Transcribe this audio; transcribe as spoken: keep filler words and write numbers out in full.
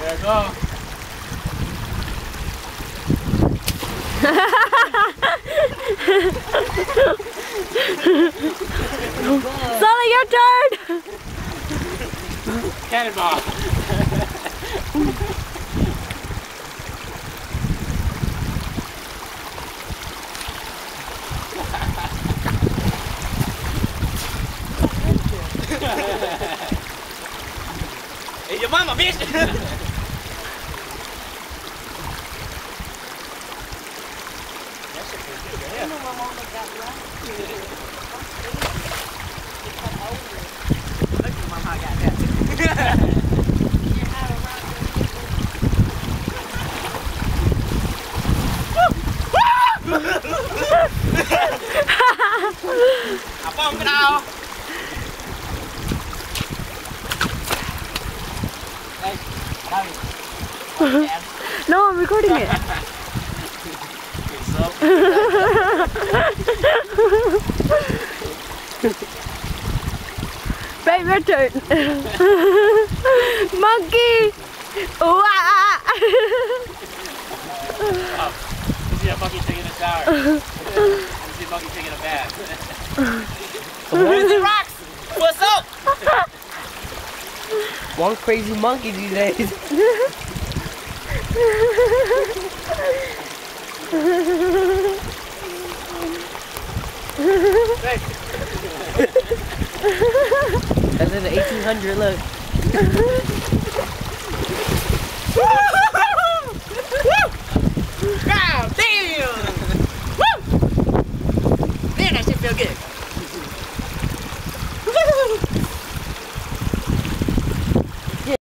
There I go. Sully, your turn! Cannonball. Hey, your mama, bitch! Abang kau. No, I'm recording it. Babe, your turn. Monkey. Ooh, ah, ah. Oh, you see a monkey taking a shower. You see a monkey taking a bath. Where's the rocks? What's up? One crazy monkey these days. That's in the eighteen hundred, look.